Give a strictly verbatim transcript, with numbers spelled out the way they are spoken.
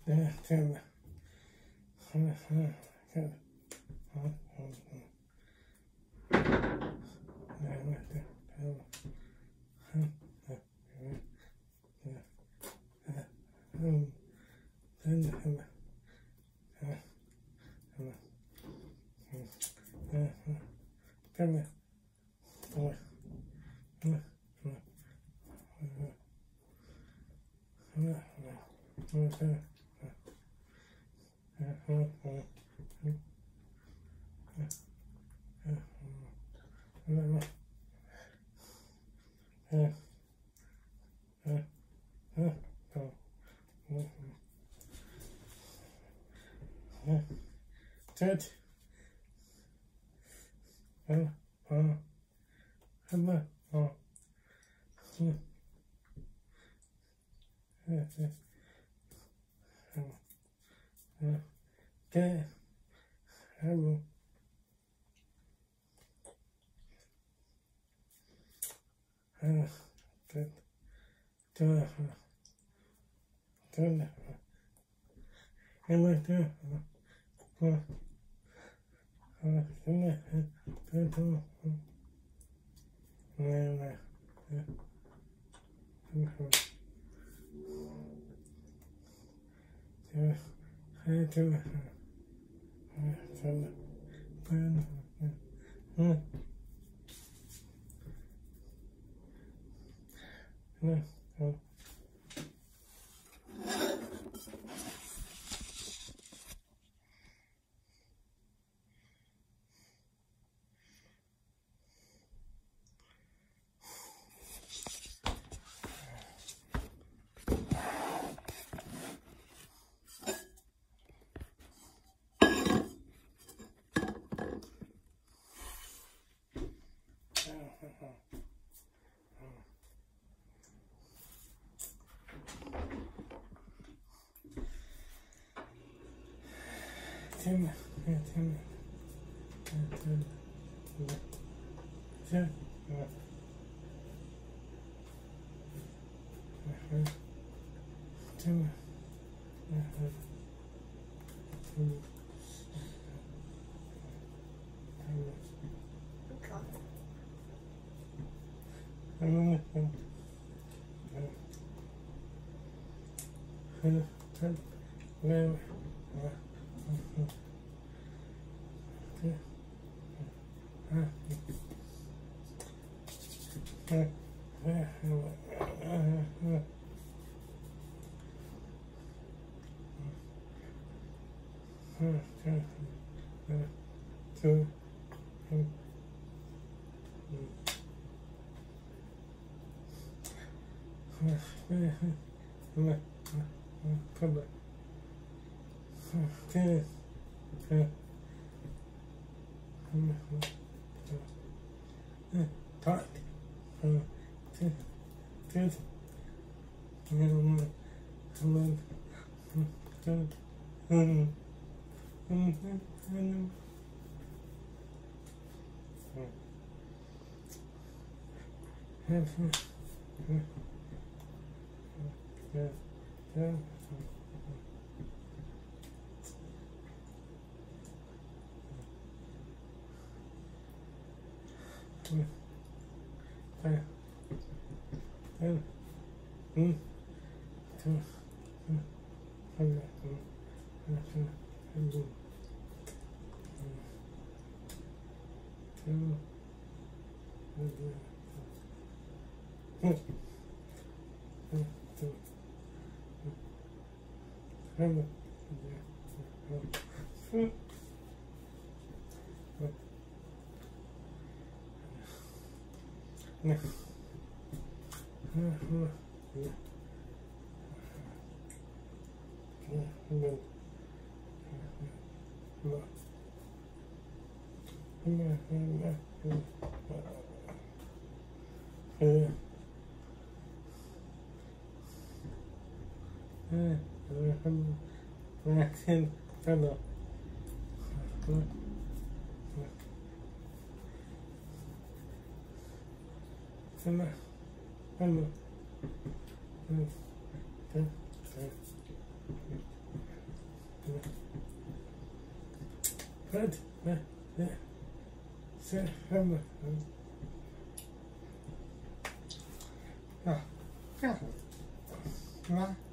Ted. Uh, uh, hello. Oh. Hmm. Yeah, yeah. Uh, okay. Hello. Uh, good. Good. Good. Hello, good. Good. Uh, good. Good. Good. Yeah, yeah. Yeah. Hey, too. Yeah, too. Good. Yeah. Yeah. Yeah. Tim, yeah, Tim, yeah, Tim, yeah, Tim, yeah, yeah, Tim, yeah, Tim, Tim, Tim, Tim, Tim, yeah, Talk. Good. Hello. Hello. Good. Um. Um. Um. Yeah. Yeah. Yeah. Yeah. Hmm. Two. Hello. Hello. Two. Hmm. Two. Hello. Hmm. Yeah. Yeah. Yeah. Hello. Hello. Yeah, yeah, yeah. Yeah. Yeah. Relaxing fellow. Hello. Hello. Fred, yeah, yeah. September. Ja, ja. Ja.